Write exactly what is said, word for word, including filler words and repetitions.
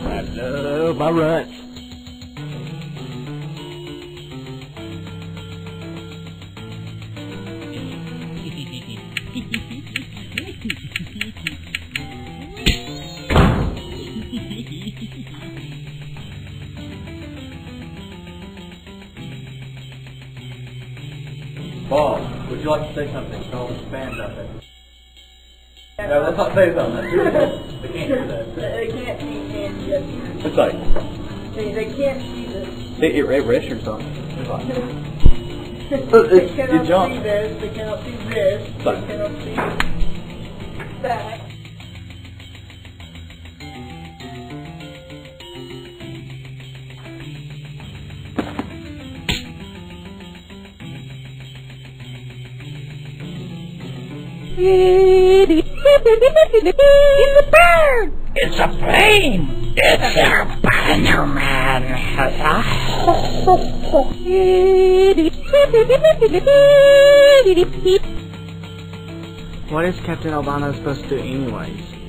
I love my runts. Paul, would you like to say something to all the fans out there? No, let's not say something. They can't hear that. They can't see hands yet. It's like, They, they can't see this. it, it, it rests or something. It's like, They cannot you jump. see this. They cannot see this. They Sorry. cannot see that. It's a bird! It's a plane! It's a Spider-Man! What is Captain Albano supposed to do anyways?